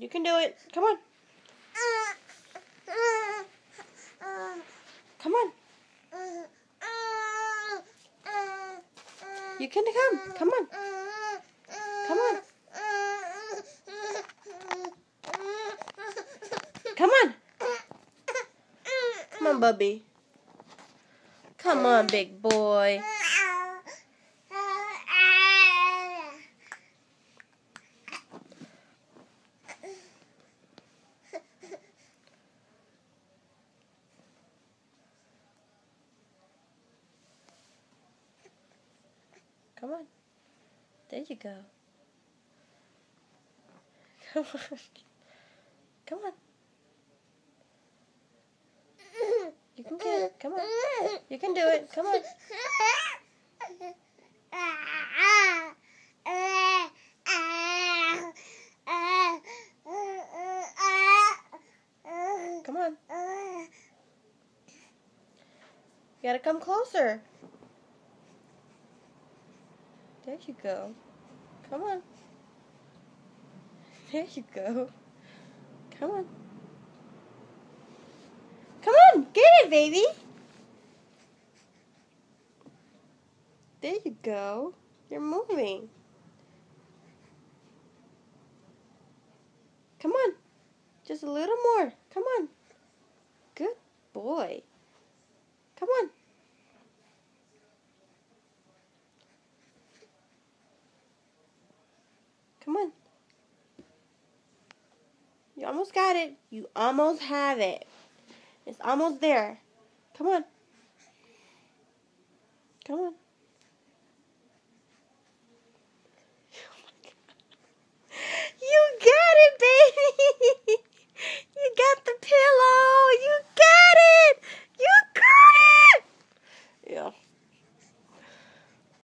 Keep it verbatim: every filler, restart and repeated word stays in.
You can do it. Come on. Come on. You can come. Come on. Come on. Come on. Come on, Bubby. Come on, big boy. Come on. There you go. Come on. Come on. You can get it. Come on. You can do it. Come on. Come on. You gotta come closer. There you go. Come on. There you go. Come on. Come on, get it, baby. There you go. You're moving. Come on. Just a little more. Come on. Good boy. Come on. Come on. You almost got it. You almost have it. It's almost there. Come on. Come on.